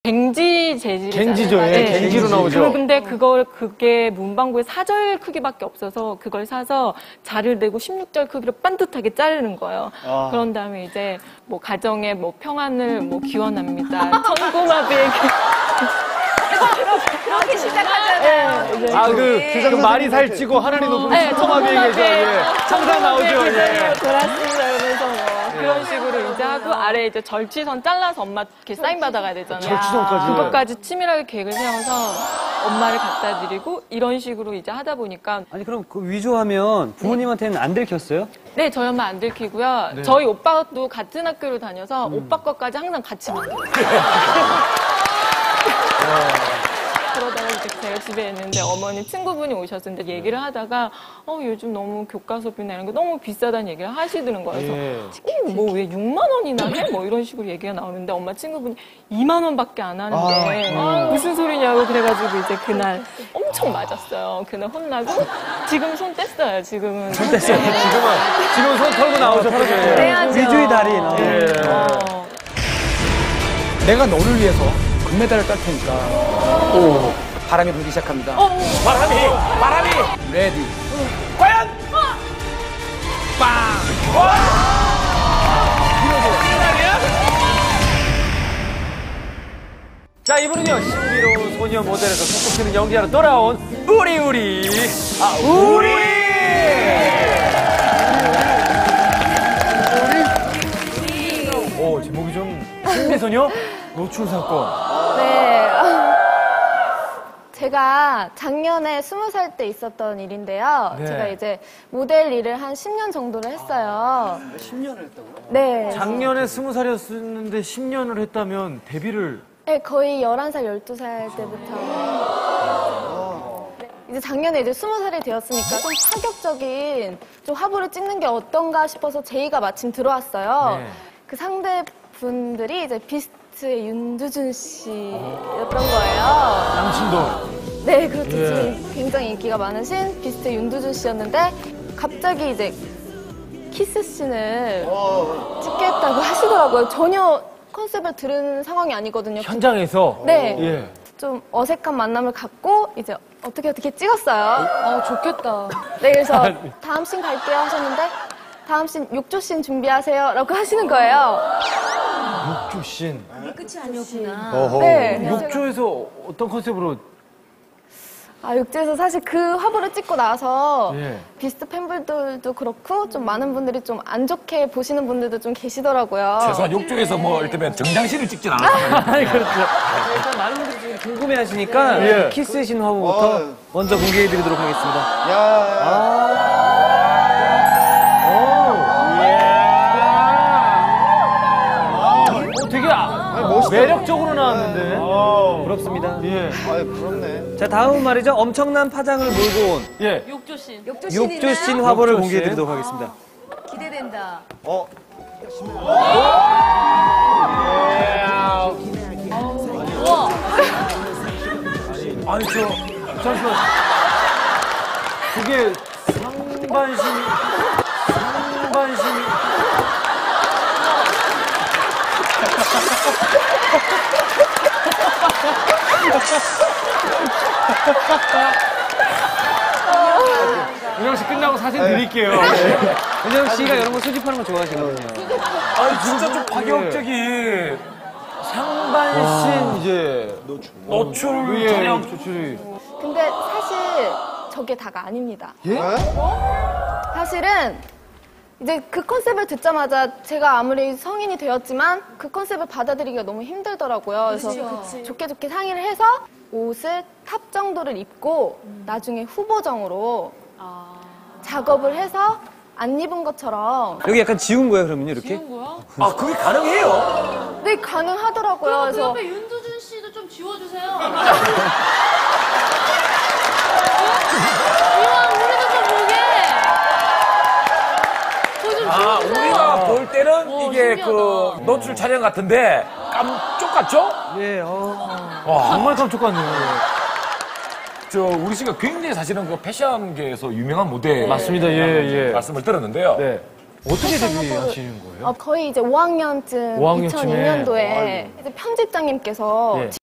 갱지 재질이잖아요. 갱지죠, 예. 네. 갱지로 나오죠. 근데 그게 문방구에 4절 크기밖에 없어서 그걸 사서 자를 내고 16절 크기로 반듯하게 자르는 거예요. 그런 다음에 이제 뭐 가정의 뭐 평안을 뭐 기원합니다. 천고마비에게. 그렇게 시작하잖아요. 네, 그 말이 살찌고 하늘이 높은 천고마비에게죠. 예. 항상 나오죠. 예. 그렇습니다. 그래서 뭐 그런 식으로 이제 하고 아래 이제 절취선 잘라서 엄마 이렇게 사인 받아가야 되잖아요. 절취선까지. 그것까지 치밀하게 계획을 세워서 엄마를 갖다 드리고 이런 식으로 이제 하다 보니까 아니 그럼 그 위조하면 부모님한테는 안 들켰어요? 네, 저희 엄마 안 들키고요. 네. 저희 오빠도 같은 학교를 다녀서 오빠 것까지 항상 같이 만들어요. 그러다가 이제 제가 집에 있는데 어머니 친구분이 오셨는데 얘기를 하다가 요즘 너무 교과서비나 이런 거 너무 비싸다는 얘기를 하시더는 거예요. 그래서 치킨 뭐 왜 6만 원이나 해? 뭐 이런 식으로 얘기가 나오는데 엄마 친구분이 2만 원밖에 안 하는데 무슨 소리냐고 그래가지고 이제 그날 엄청 맞았어요. 그날 혼나고 지금 손 뗐어요. 지금은. 손 뗐어요. 지금은 손 털고 나오셨거든요. 그래야죠. 위조의 달인. 내가 너를 위해서 금메달을 딸 테니까. 오, 바람이 불기 시작합니다. 바람이. 레디. 과연? 빵! 자, 이분은요, 신비로운 소녀 모델에서 톡톡 튀는 연기하러 돌아온 우리. 오, 제목이 좀 신비소녀 노출 사건. 네. 제가 작년에 20살 때 있었던 일인데요. 네. 제가 이제 모델 일을 한 10년 정도를 했어요. 10년을 했다고요? 네. 작년에 20살이었는데 10년을 했다면 데뷔를 네, 거의 11살, 12살 때부터. 네. 이제 작년에 이제 20살이 되었으니까 좀 파격적인 좀 화보를 찍는 게 어떤가 싶어서 제의가 마침 들어왔어요. 네. 그 상대분들이 이제 비스트의 윤두준 씨였던 거예요. 남친도. 네, 그렇죠. 지금 굉장히 인기가 많으신 비스트 윤두준 씨였는데 갑자기 이제 키스씬을 찍겠다고 하시더라고요. 전혀 컨셉을 들은 상황이 아니거든요. 현장에서? 네. 예. 좀 어색한 만남을 갖고 이제 어떻게 찍었어요. 좋겠다. 네, 그래서 다음 씬 갈게요 하셨는데 다음 씬 욕조 씬 준비하세요 라고 하시는 거예요. 욕조씬. 이게 끝이 아니었구나. 네. 욕조에서 어떤 컨셉으로? 욕조에서 사실 그 화보를 찍고 나서 예. 비스트 팬분들도 그렇고 좀 많은 분들이 좀 안 좋게 보시는 분들도 좀 계시더라고요. 최소한 욕조에서 뭐 이를테면 정장신을 찍진 않았어요. 아니, 그렇죠. 일단 많은 분들이 지금 궁금해 하시니까 예. 키스신 화보부터 먼저 공개해드리도록 하겠습니다. 되게 매력적으로 나왔는데. 부럽습니다. 예. 부럽네. 자, 다음은 말이죠. 엄청난 파장을 몰고 온 예. 욕조씬. 욕조신 화보를 욕조신. 공개해드리도록 하겠습니다. 기대된다. 아니, 잠시만. 그게 상반신이. 은영 씨 끝나고 사진 드릴게요. 은영 씨가 이런 거 수집하는 거 좋아하시거든요. 아니, 진짜 좀 파격적인 상반신 이제 노출 예, 촬영. 노출이. 근데 사실 저게 다가 아닙니다. 예? 사실은 이제 그 컨셉을 듣자마자 제가 아무리 성인이 되었지만 그 컨셉을 받아들이기가 너무 힘들더라고요. 그래서 좋게 상의를 해서 옷을 탑 정도를 입고 나중에 후보정으로 작업을 해서 안 입은 것처럼 여기 약간 지운 거예요, 그러면요, 이렇게? 아, 그게 가능해요? 네, 가능하더라고요. 그래서 옆에 윤두준 씨도 좀 지워주세요. 이왕 우리도 좀 보게. 우리가 볼 때는 이게 신기하다. 그 노출 촬영 같은데 깜쪽 같죠? 예, 정말 깜짝 같네요. 우리 씨가 굉장히 사실은 그 패션계에서 유명한 모델. 맞습니다. 예. 말씀을 들었는데요. 네. 어떻게 데뷔하시는 거예요? 거의 이제 5학년쯤 5학년쯤에. 2002년도에 이제 편집장님께서 예.